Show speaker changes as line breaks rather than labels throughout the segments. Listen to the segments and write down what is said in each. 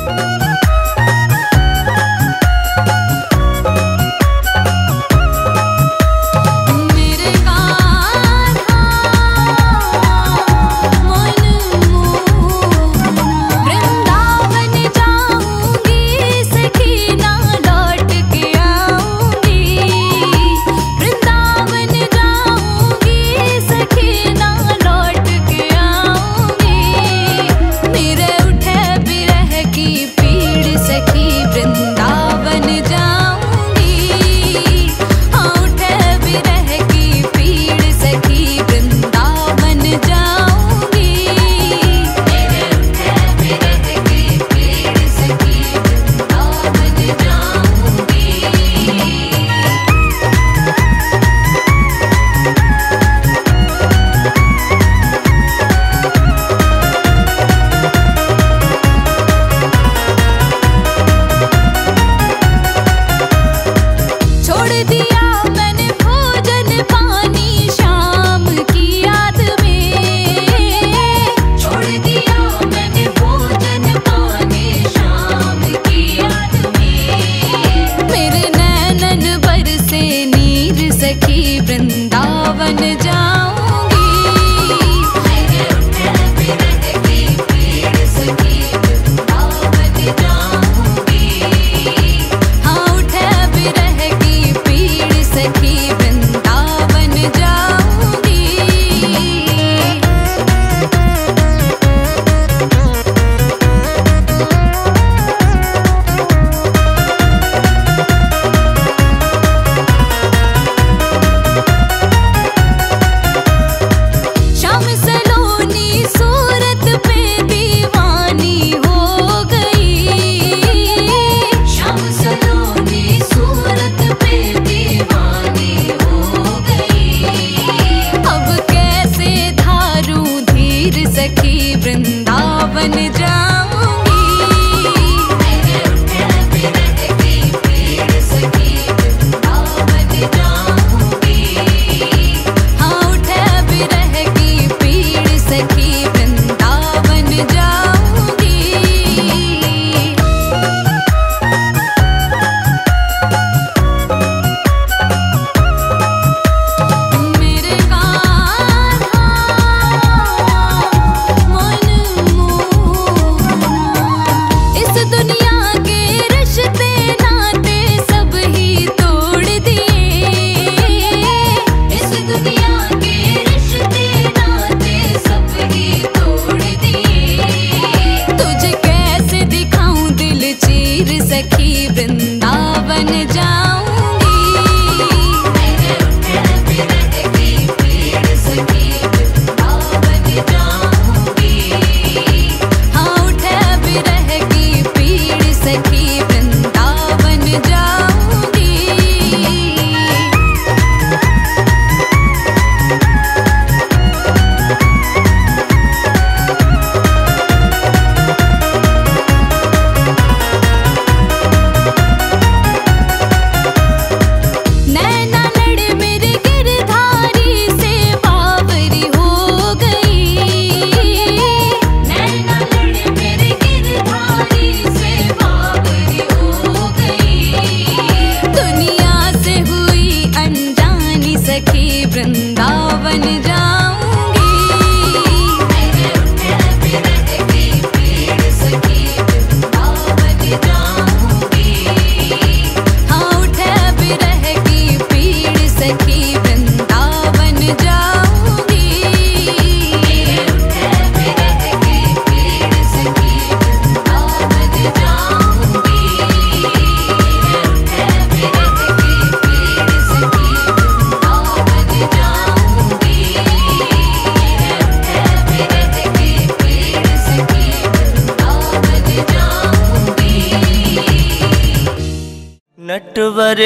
नटवर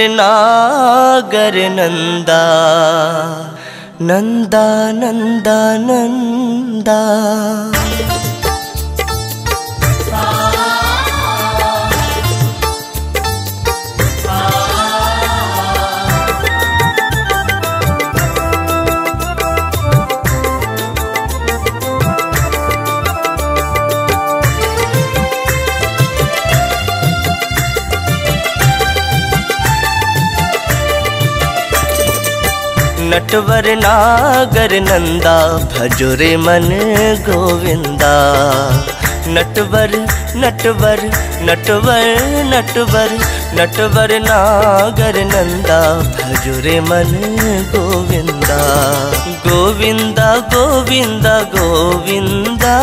नागर नंदा नंदा नंदा नंदा। नटवर नागर नंदा भजो रे मन गोविंदा। नटवर नटवर नटवर नटवर नटवर नागर नंदा भजो रे मन गोविंदा। गोविंदा गोविंदा गोविंदा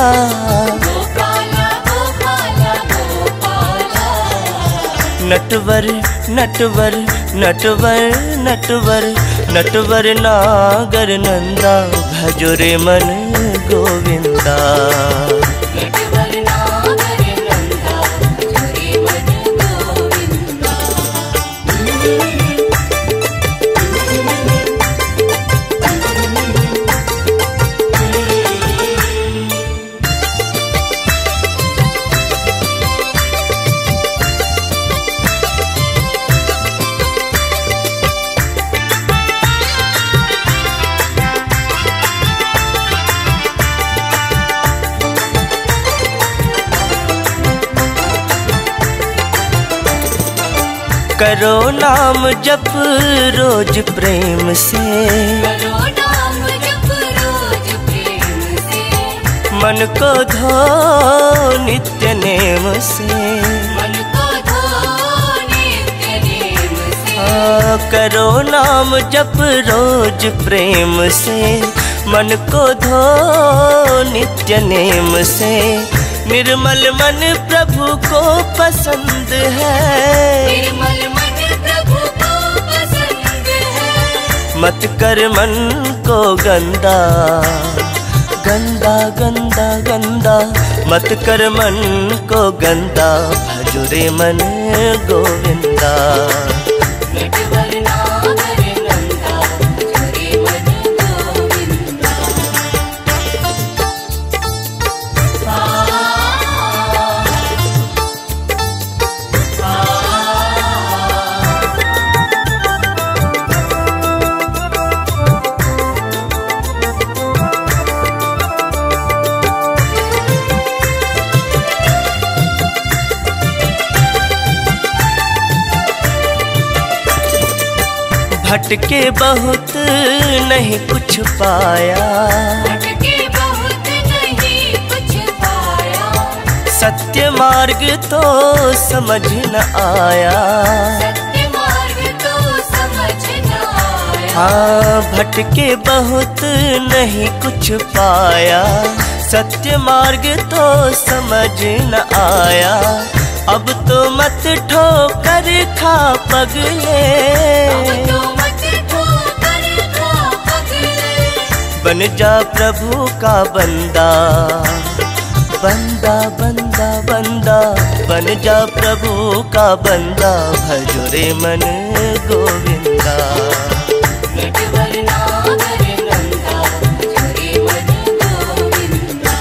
नटवर नटवर नटवर नटवर नटवर नागर नंदा भजो रे मन गोविंदा।
नटवर नागर नंदा भजो रे मन गोविंदा।
करो नाम जप रोज प्रेम से,
करो नाम जप रोज प्रेम से।
मन को धो नित्य नेम से,
मन को धो नित्य नेम से।
करो नाम जप रोज प्रेम से, मन को धो नित्य नेम से। निर्मल मन प्रभु को पसंद है,
निर्मल मन प्रभु को पसंद है।
मत कर मन को गंदा गंदा गंदा गंदा, मत कर मन को गंदा भजो रे मन गोविंदा।
नटवर नागर नंदा भजो रे मन गोविंदा।
भटके बहुत नहीं कुछ पाया,
भटके बहुत नहीं कुछ पाया।
सत्य मार्ग तो समझ न आया।
सत्य मार्ग तो समझ न आया।
हाँ भटके बहुत नहीं कुछ पाया, सत्य मार्ग तो समझ न आया। अब तो मत ठोकर खा पगले,
अब तो मत ठोकर खा पगले।
बन जा प्रभु का बंदा बंदा बंदा बंदा, बन जा प्रभु का बंदा भजो रे मन गोविंदा।
नटवर नागर नंदा भजो रे मन गोविंदा।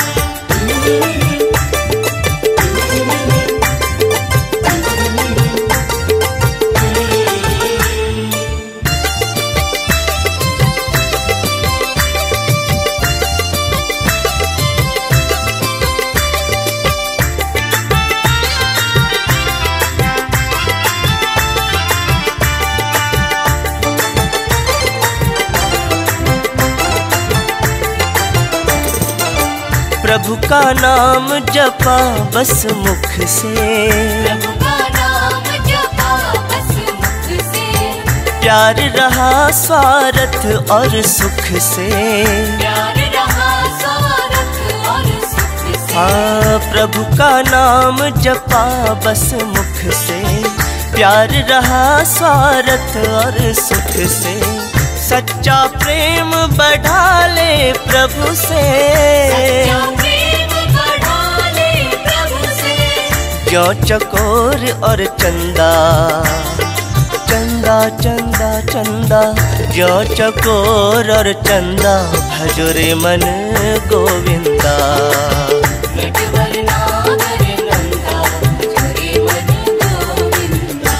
प्रभु का नाम जपा बस मुख से,
प्रभु का नाम जपा बस मुख से।
प्यार रहा स्वार्थ और सुख से।
प्यार रहा स्वार्थ और सुख से।
हाँ प्रभु का नाम जपा बस मुख से, प्यार रहा स्वार्थ और सुख से। सच्चा प्रेम बढ़ा ले प्रभु से,
सच्चा प्रेम बढ़ा ले प्रभु से।
ज्यों चकोर और चंदा चंदा चंदा चंदा, ज्यों चकोर और चंदा भजो रे मन गोविंदा।
नटवर नागर नंदा भजो रे मन गोविंदा।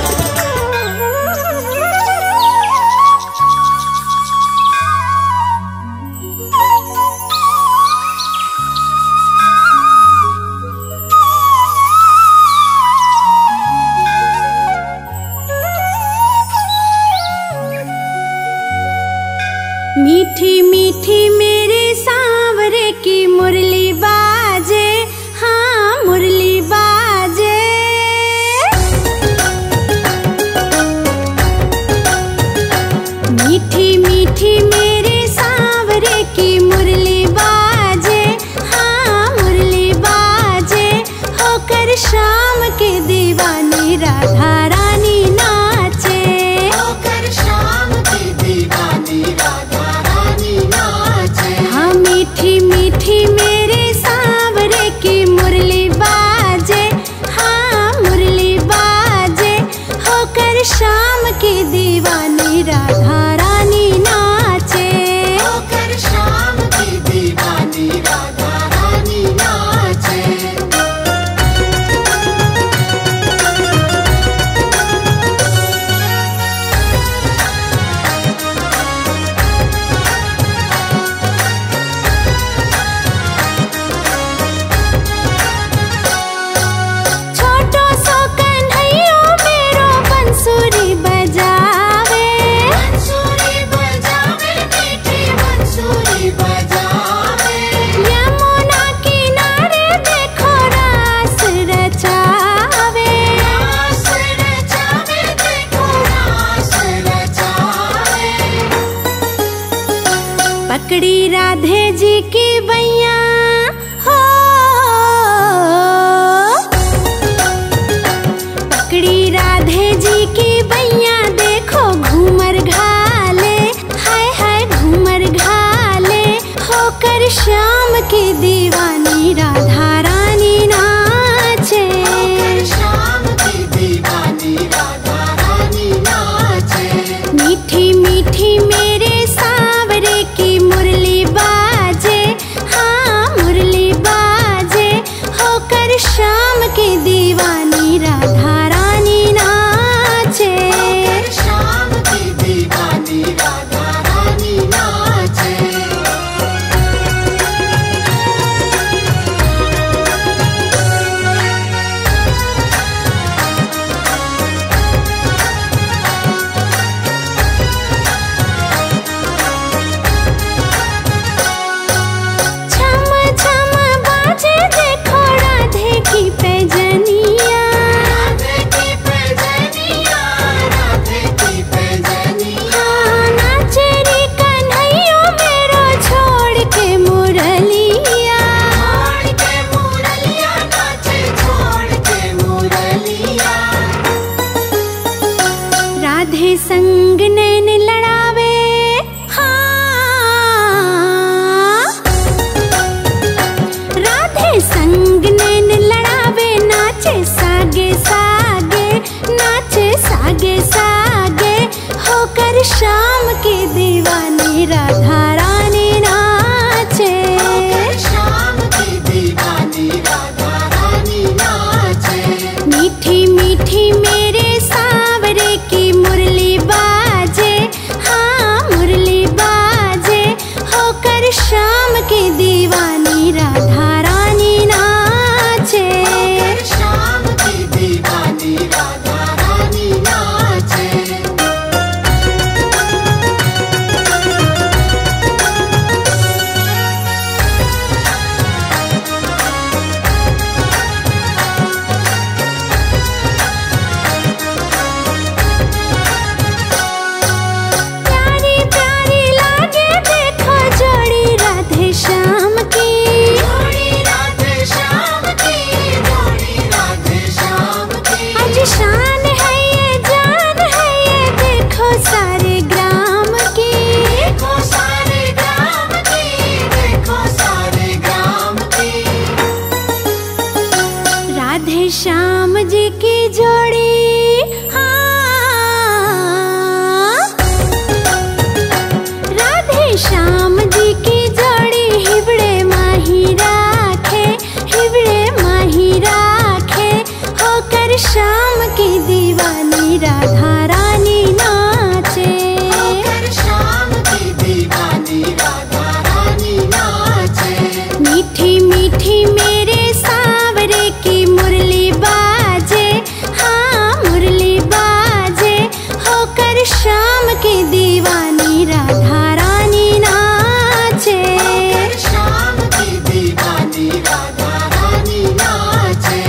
शाम के दीवानी राधा रानी नाचे,
होकर शाम की दीवानी राधा रानी नाचे।
हाँ मीठी मीठी मेरे सांवरे की मुरली बाजे, हाँ मुरली बाजे, होकर शाम की दीवानी राधा रानी नाचे,
होकर शाम की दीवानी राधा रानी नाचे।
छोटो सो कन्हैया मेरो बंसुरी बजावे,
बंसुरी बजावे मीठी बंसुरी बजावे।
यमुना किनारे देखो रास रचावे,
रास रचावे देखो रास रचावे।
पकड़ी राधे जी की बैया हो, पकड़ी राधे जी की बैया देखो घूमर घाले, हाय हाय घूमर घाले, होकर शाम की दीवानी राधा रानी नाचे,
होकर शाम की दीवानी राधा रानी नाचे।
मीठी मीठी मेरे सांवरे की मुरली बाजे, हाँ मुरली बाजे, होकर शाम की दीवानी राधा रानी नाचे,
होकर शाम की दीवानी राधा रानी नाचे।
छम छम बाजे देखो राधे की पैजनिया,
राधे की पैजनिया राधे की पैजनिया।
हाँ नाचे रे कन्हैया मेरो छोड़ के मुरलिया,
छोड़ के मुरलिया नाचे छोड़ के मुरलिया।
राधे संग नैन लड़ावे, हाँ राधे संग नैन लड़ावे, नाचे सागे सागे, नाचे सागे सागे, होकर शाम की दीवानी राधा रानी नाचे,
होकर शाम की दीवानी राधा रानी नाचे।
मीठी मीठी मेरे सांवरे की मुरली बाजे, हाँ मुरली बाजे, होकर शाम की दीवानी राधा रानी नाचे,
होकर शाम की दीवानी राधा रानी नाचे।
प्यारी प्यारी लागे देखो जोड़ी राधे श्याम की,
जोड़ी राधे श्याम की जोड़ी राधे श्याम की।
आज शान है ये जान है ये देखो सारे ग्राम की,
देखो सारे ग्राम की देखो सारे ग्राम की।
राधे श्याम जी की जोड़ी, हाँ राधे श्याम जी की जोड़ी, हिबड़े माही राखे, हिबड़े माही राखे, होकर शाम की दीवानी राधा रानी नाचे,
होकर शाम की दीवानी राधा रानी नाचे।
मीठी मीठी मेरे सांवरे की मुरली बाजे, हाँ मुरली बाजे, होकर शाम की दीवानी राधा रानी नाचे,
होकर शाम की दीवानी राधा रानी नाचे।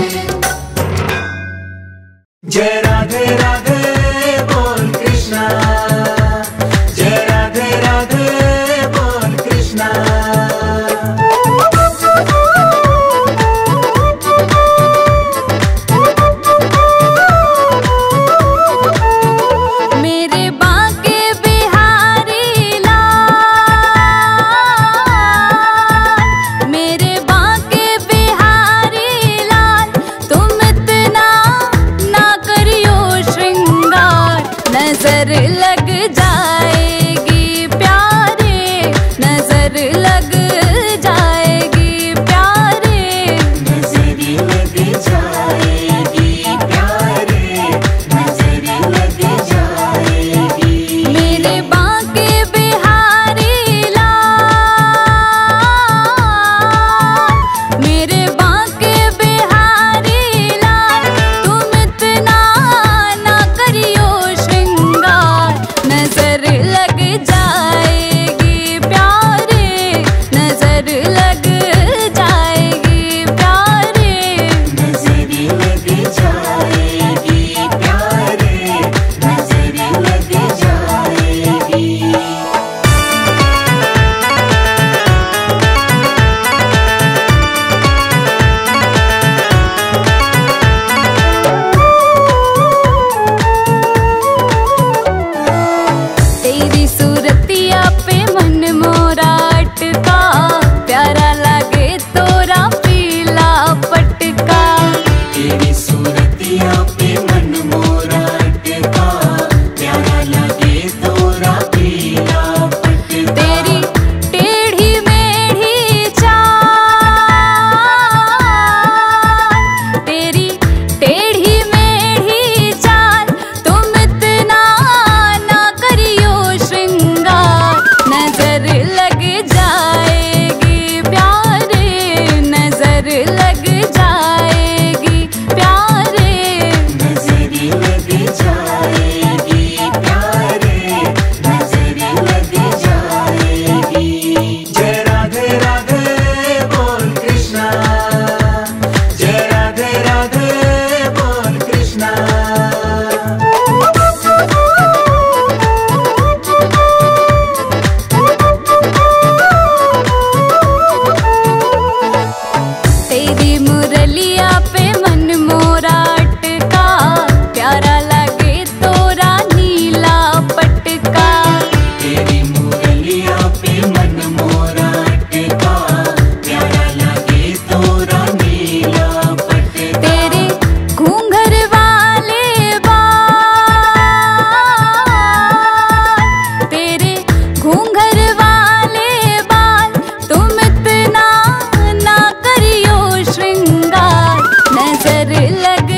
जय राधे राधे बोल कृष्णा, जय राधे राधे बोल कृष्णा।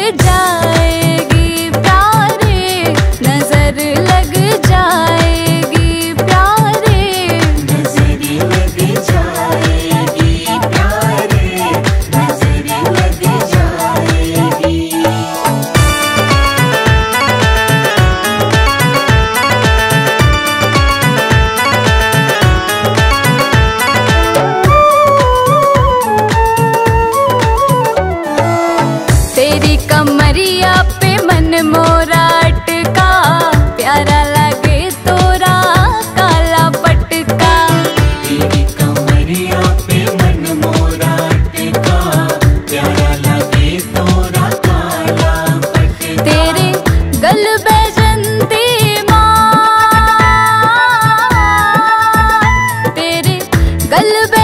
जाएगी प्यारे, नजर लग जाएगी प्यारे,
नजर लग जाएगी प्यारे, नजर लग जाएगी।
तेरी कमरिया पे मन मोरा अटका, प्यारा लगे तोरा काला पटका।
तेरी कमरिया पे मन मोरा अटका, प्यारा लगे तोरा काला पटका।
तेरे गल बैजंती माँ, तेरे गल